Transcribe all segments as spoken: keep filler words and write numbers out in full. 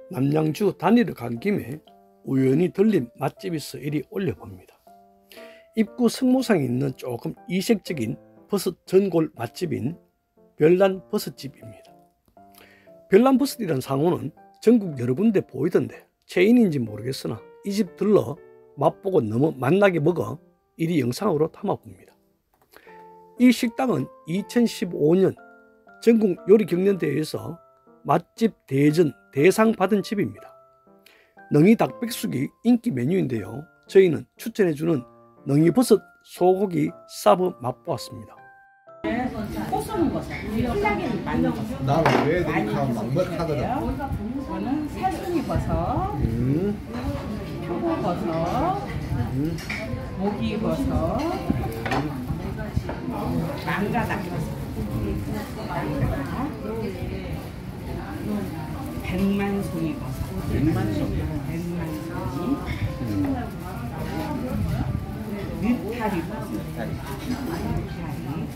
남양주 단위를 간 김에 우연히 들린 맛집이 있어 이리 올려봅니다. 입구 승모상에 있는 조금 이색적인 버섯 전골 맛집인 별난버섯집입니다. 별난버섯이라는 상호는 전국 여러 군데 보이던데 체인인지 모르겠으나 이 집 들러 맛보고 너무 맛나게 먹어 이리 영상으로 담아봅니다. 이 식당은 이천십오 년 전국 요리경연대회에서 맛집 대전 대상 받은 집입니다. 능이 닭백숙이 인기 메뉴인데요. 저희는 추천해주는 능이버섯 소고기 싸브 맛보았습니다. 꼬수는 버섯, 흰락에는 많은 버섯. 나는 왜 이렇게 막막하거든. 이거는 살순이 버섯, 음. 표고버섯, 음. 모기버섯, 망가닭버섯, 백만송이버섯, 백만송이, 백만송이, 느타리버섯, 느타리.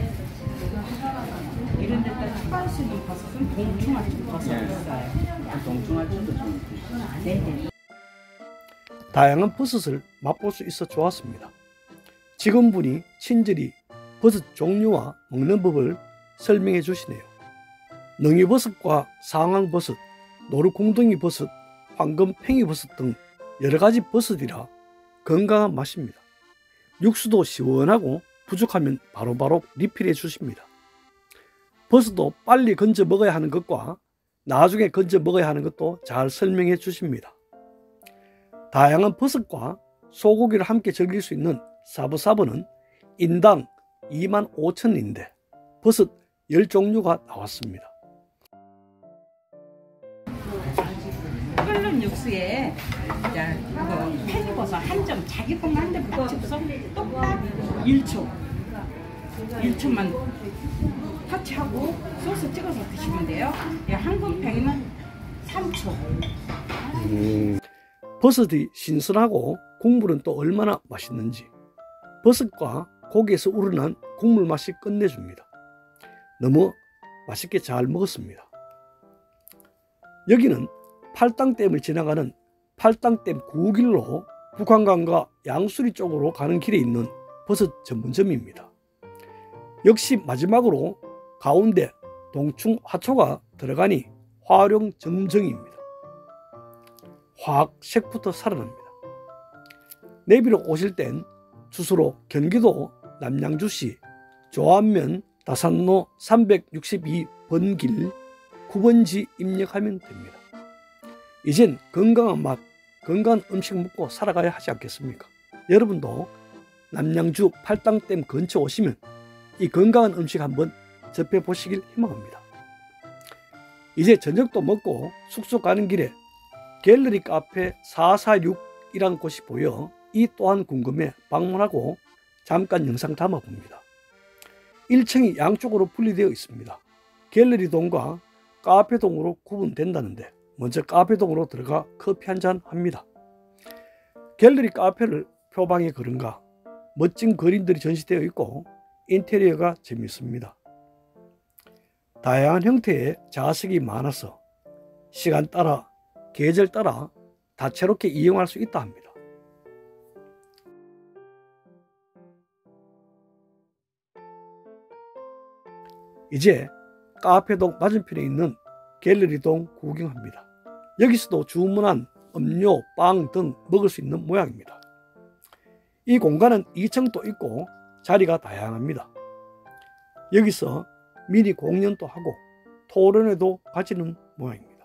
이런 데다 추가할 수 있는 버섯은 동충하초 버섯이 있어요. 동충하초도 좀 네네. 다양한 버섯을 맛볼 수 있어 좋았습니다. 직원분이 친절히 버섯 종류와 먹는 법을 설명해 주시네요. 능이버섯과 상황버섯, 노루궁둥이버섯, 황금팽이버섯 등 여러가지 버섯이라 건강한 맛입니다. 육수도 시원하고 부족하면 바로바로 리필해 주십니다. 버섯도 빨리 건져 먹어야 하는 것과 나중에 건져 먹어야 하는 것도 잘 설명해 주십니다. 다양한 버섯과 소고기를 함께 즐길 수 있는 사브사브는 인당 이만 오천 원인데 버섯 열 종류가 나왔습니다. 끓는 육수에 그 팽이버섯 한 점, 자기 것만 한 점 붙여서 똑딱 일 초 일 초만 터치하고 소스 찍어서 드시면 돼요. 황금팽이는 삼 초. 음, 버섯이 신선하고 국물은 또 얼마나 맛있는지 버섯과 고기에서 우러난 국물 맛이 끝내줍니다. 너무 맛있게 잘 먹었습니다. 여기는 팔당댐을 지나가는 팔당댐 구 길로 북한강과 양수리 쪽으로 가는 길에 있는 버섯 전문점입니다. 역시 마지막으로 가운데 동충 화초가 들어가니 활용 점정입니다. 화학 색부터 살아납니다. 내비로 오실 땐 주소로 경기도 남양주시 조안면 다산로 삼백육십이 번 길 구 번지 입력하면 됩니다. 이젠 건강한 맛, 건강한 음식 먹고 살아가야 하지 않겠습니까? 여러분도 남양주 팔당댐 근처 오시면 이 건강한 음식 한번 접해보시길 희망합니다. 이제 저녁도 먹고 숙소 가는 길에 갤러리 카페 사사육이라는 곳이 보여 이 또한 궁금해 방문하고 잠깐 영상 담아봅니다. 일 층이 양쪽으로 분리되어 있습니다. 갤러리동과 카페동으로 구분된다는데 먼저 카페동으로 들어가 커피 한잔 합니다. 갤러리 카페를 표방에 그런가 멋진 그림들이 전시되어 있고 인테리어가 재밌습니다. 다양한 형태의 좌석이 많아서 시간 따라 계절 따라 다채롭게 이용할 수 있다 합니다. 이제 카페동 맞은편에 있는 갤러리동 구경합니다. 여기서도 주문한 음료, 빵 등 먹을 수 있는 모양입니다. 이 공간은 이 층도 있고 자리가 다양합니다. 여기서 미니 공연도 하고 토론회도 가지는 모양입니다.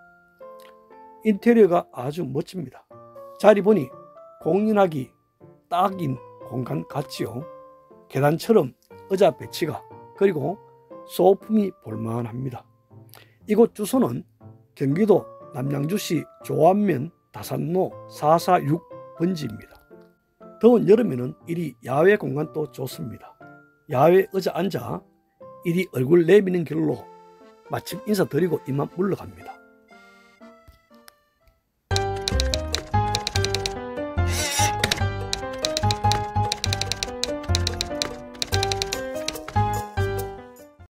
인테리어가 아주 멋집니다. 자리 보니 공연하기 딱인 공간 같지요. 계단처럼 의자 배치가 그리고 소품이 볼만합니다. 이곳 주소는 경기도 남양주시 조안면 다산로 사사육 번지입니다. 더운 여름에는 이리 야외 공간도 좋습니다. 야외 의자 앉아 이리 얼굴 내미는 길로 마침 인사드리고 이만 물러갑니다.